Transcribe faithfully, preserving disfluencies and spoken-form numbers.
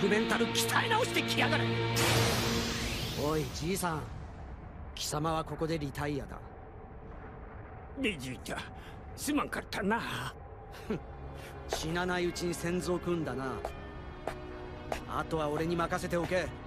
フメンタル鍛え直してきやがれ。おいじいさん、貴様はここでリタイアだ。 ベジータ、すまんかったな。 死なないうちに先祖を組んだな。あとは俺に任せておけ。